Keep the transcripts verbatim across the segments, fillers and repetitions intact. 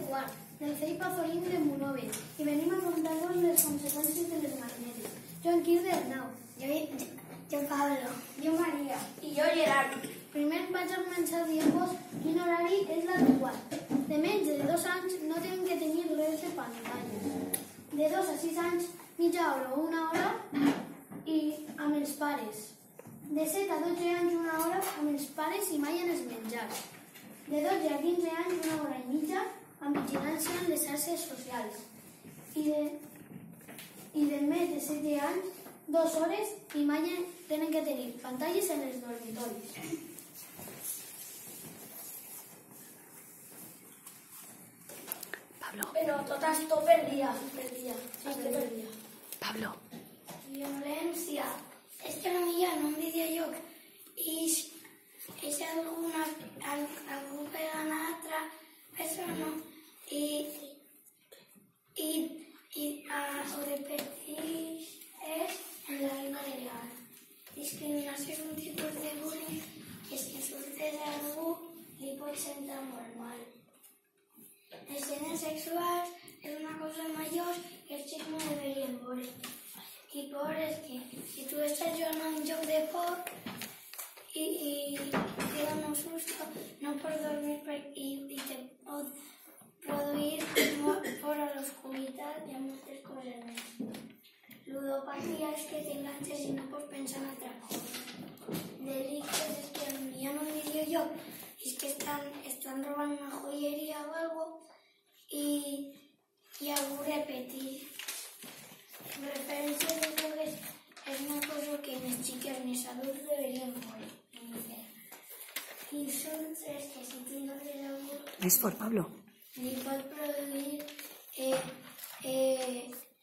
quart, del C I P Azorín de Monòver, i venim a contar-vos les conseqüències de les magnetes. Jo en Quirze Arnau. Jo, jo Pablo. Jo Maria. I jo Gerard. Primer vaig a començar dient-vos quin horari és l'adequat. De menys de dos anys no tenen que tenir res de pantalla. De dos a sis anys, mitja hora o una hora i amb els pares. De set a dotze anys, una hora amb els pares i mai en els menjars. De dotze a quinze anys, una hora i mitja amb vigilància en les xarxes socials. I de, i de més de set anys, dues hores i mai tenen que tenir pantalles en els dormitoris. Pablo. Però tot esto per dia. Per dia. Sí, per dia. Pablo. Violència. És que potser en un videojoc és, és alguna, algú pegant a l'altra persona i, i, i uh, ho repeteix en la vida real. Discriminació és un tipus de bullying que si insultes a algú li pot sentar molt mal. Les escenes sexuals és una cosa major que els xics no deberien veure. I por és que si tu estàs jugant a un joc de por i, i te dona un susto, no pots dormir i, i te pot produir por a l'oscuritat i a moltes coses més. Ludopatia és que t'enganxes i no pots pensar en altra cosa. Delictes és que hi ha un videojoc i és que estan, estan robant una joieria o algo i, i algú repetir. Referència de drogues és una cosa que ni els xiques ni els adults deberien fer. I són tres que si tu no tens algú... Més fort, Pablo. Li pot produir eh, eh,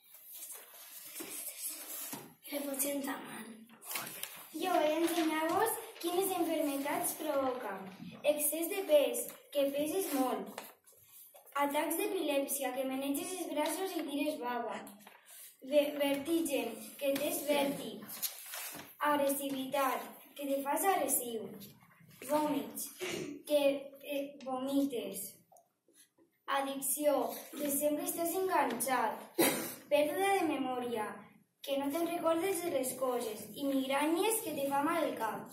le pot sentar mal. Jo voy a ensenyar-vos quines enfermedats provoca. Excés de pes, que peses molt. Atacs d'epilèpsia, que maneges els braços i tires bava. Vertigen, que tens vèrtig. Agressivitat, que te fas agressiu. Vòmits, que eh, vomites. Addicció, que sempre estàs enganxat. Pèrdua de memòria, que no te'n recordes de les coses. I migranyes, que te fa mal el cap.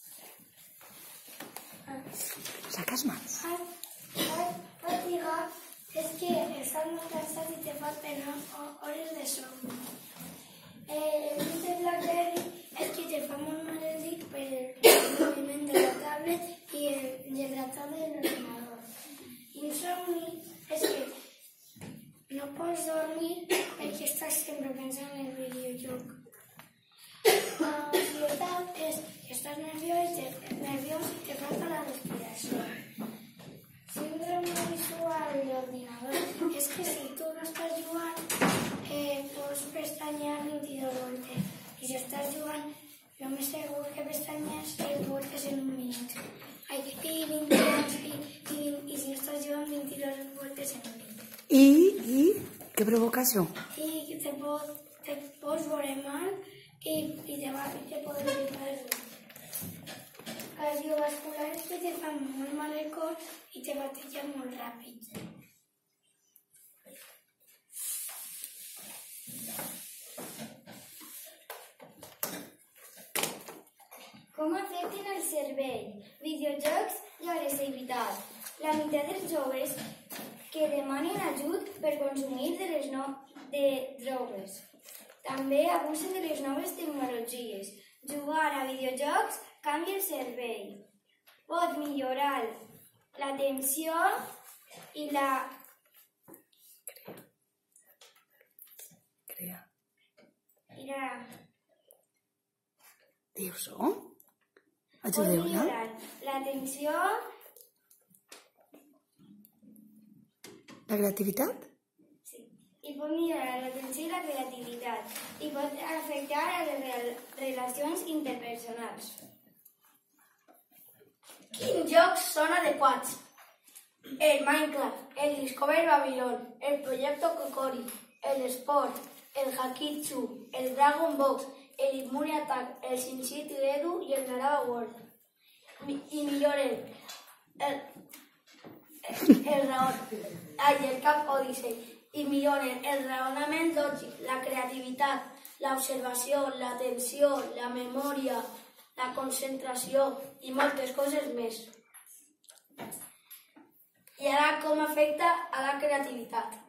Sacas mans. Fatiga és que estàs molt cansat i te falten hores de son. El dit de Blackberry és que te fa molt mal el dit per el moviment de la tablet i el lletratge de l'ordinador. Insomni és que no pots dormir perquè estàs sempre pensant en el videojoc. Ansietat és que estàs nerviós i te falta la respiració. Síndrome visual d'ordinador és que si tu no estàs jugant eh, pots pestanyar vint-i-dos voltes i si estàs jugant el més segur que pestanyes set voltes en un minut. Ai, i vint-i-dos i, i, i si no estàs jugant vint-i-dos voltes en un minut. I, i, què provoca això? I que te, pot, te pots veure mal i, i te, va, te pot picar els ulls. Cardiovascular és que te fa molt mal el cor i te bateja molt ràpid. Com afecten el cervell? Videojocs i agressivitat. La meitat dels joves que demanen ajut per consumir de les no... de drogues. També abusen de les noves tecnologies. Jugar a videojocs canvia el cervell. Pot millorar l'atenció i la... Crea. I la... Dius-ho? Pot Ajudeu-la? millorar l'atenció... La creativitat? Sí. I pot millorar l'atenció i la creativitat. I pot afectar a les relacions interpersonals. Quins jocs són adequats? El Minecraft, el Discovery Babylon, el Proyecto Kokori, el Sport, el Hakitsu, el Dragon Box, el Immune Attack, el SimCity Edu i el Narada World. I milloren el, el raó, ai, el cap o disseny, i milloren el raonament lògic, la creativitat, l'observació, l'atenció, la memòria, la concentració i moltes coses més. I ara com afecta a la creativitat?